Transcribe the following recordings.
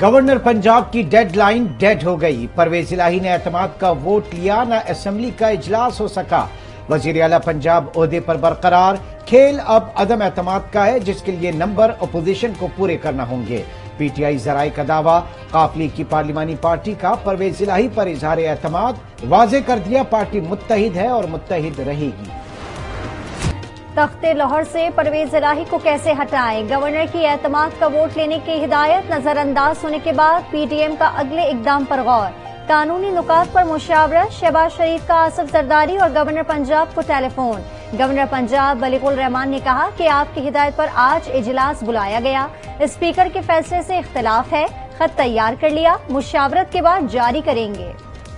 Governor Punjab की deadline dead हो गई। परवेज इलाही ने एतमाद का वोट लिया, न असेंबली का इजलास हो सका। वजीर आला पंजाब ओहदे पर बरकरार। खेल अब अदम एतमाद का है, जिसके लिए नंबर अपोजिशन को पूरे करना होंगे। पीटीआई जराए का दावा, काफिले की पार्लिमानी पार्टी का परवेज इलाही पर इजहार एतमाद। वाजे कर दिया पार्टी मुत्तहिद है और मुत्तहिद रहेगी। तख्ते लाहौर से परवेज इलाही को कैसे हटाएं? गवर्नर की एतमाद का वोट लेने की हिदायत नजरअंदाज होने के बाद पीडीएम का अगले इकदाम पर गौर। कानूनी नुकात पर मुशावरत। शहबाज शरीफ का आसिफ जरदारी और गवर्नर पंजाब को टेलीफोन। गवर्नर पंजाब बलीगुल रहमान ने कहा कि आपकी हिदायत पर आज इजलास बुलाया गया। स्पीकर के फैसले से इख्तिलाफ है, खत तैयार कर लिया, मुशावरत के बाद जारी करेंगे।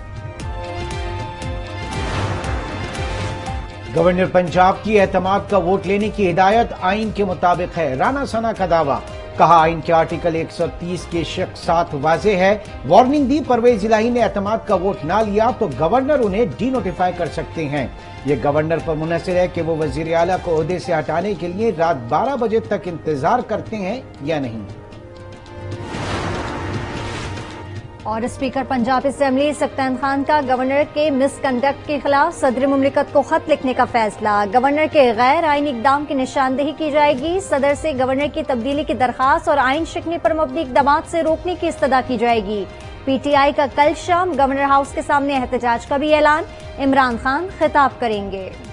गवर्नर पंजाब की एतमाद का वोट लेने की हिदायत आइन के मुताबिक है। राना सना का दावा, कहा आइन के आर्टिकल 130 के शक 7 वाजे है। वार्निंग दी, परवेज इलाही ने एतमाद का वोट ना लिया तो गवर्नर उन्हें डी नोटिफाई कर सकते हैं। ये गवर्नर पर मुनहसर है कि वो वजीर आला को ओहदे से हटाने के लिए रात 12 बजे तक इंतजार करते हैं या नहीं। और स्पीकर पंजाब असेंबली सख्तान खान का गवर्नर के मिसकंडक्ट के खिलाफ सदर मुमलिकत को खत लिखने का फैसला। गवर्नर के गैर आईनी इकदाम की निशानदेही की जाएगी। सदर से गवर्नर की तब्दीली की दरखास्त और आइन शिकने पर मबनी इकदाम से रोकने की इस्तदा की जाएगी। पीटीआई का कल शाम गवर्नर हाउस के सामने एहतजाज का भी ऐलान। इमरान खान खिताब करेंगे।